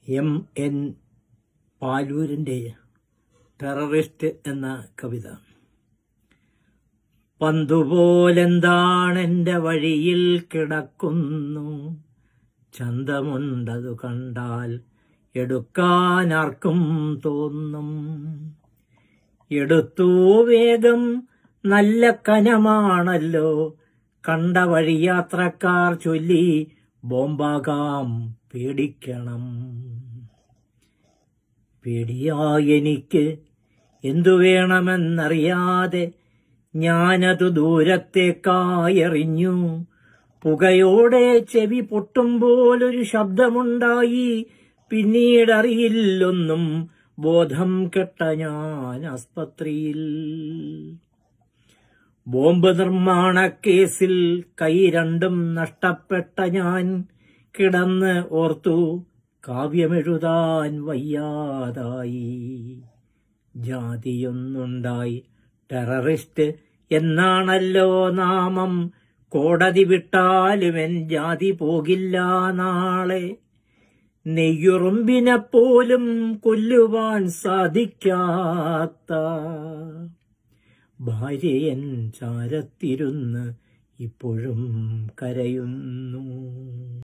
എം.എൻ. പാലൂരിൻ്റെ terrorist എന്ന കവിത. പന്തുപോലെന്താണെൻ്റെ വഴിയിൽ കിടക്കുന്നു, ചന്തമുണ്ടതു കണ്ടാൽ എടുക്കാനാർക്കും തോന്നും. എടുത്തു വേഗം, നല്ല കനമാണല്ലോ, കണ്ട വഴിയാത്രക്കാർ ചൊല്ലി ബോംബാകാം പേടിക്കണം. പേടിയായെനിക്ക് എന്തു വേണമെന്നറിയാതെ ഞാനതു ദൂരത്തേക്കായെറിഞ്ഞു. പുകയോടെ ചെവി പൊട്ടുമ്പോലൊരു ശബ്ദമുണ്ടായി. പിന്നീടറിയില്ലൊന്നും, ബോധം കെട്ട ഞാൻ ആസ്പത്രിയിൽ. ബോംബ് നിർമ്മാണ കേസിൽ കൈ രണ്ടും നഷ്ടപ്പെട്ട ഞാൻ കിടന്ന് ഓർത്തു, കാവ്യമെഴുതാൻ വയ്യാതായി. ജാതിയൊന്നുണ്ടായി, ടെററിസ്റ്റ് എന്നാണല്ലോ നാമം. കോടതി വിട്ടാലും എൻ ജാതി പോകില്ല നാളെ. നെയ്യുറുമ്പിനെപ്പോലും കൊല്ലുവാൻ സാധിക്കാത്ത ഭാര്യയൻ ചാരത്തിരുന്ന് ഇപ്പോഴും കരയുന്നു.